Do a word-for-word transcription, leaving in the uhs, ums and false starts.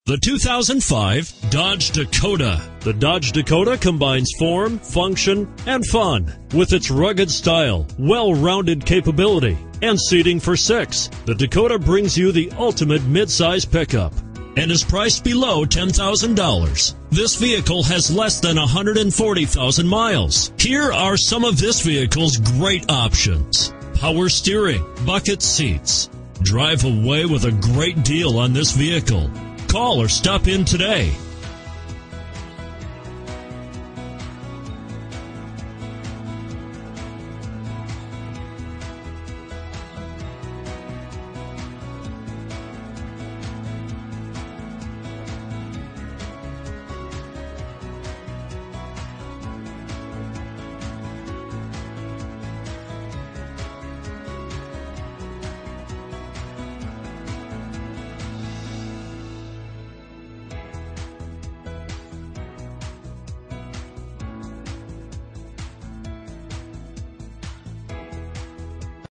The two thousand five Dodge Dakota. The Dodge Dakota combines form, function, and fun. With its rugged style, well-rounded capability, and seating for six, the Dakota brings you the ultimate midsize pickup and is priced below ten thousand dollars. This vehicle has less than one hundred forty thousand miles. Here are some of this vehicle's great options: power steering, bucket seats. Drive away with a great deal on this vehicle. Call or stop in today.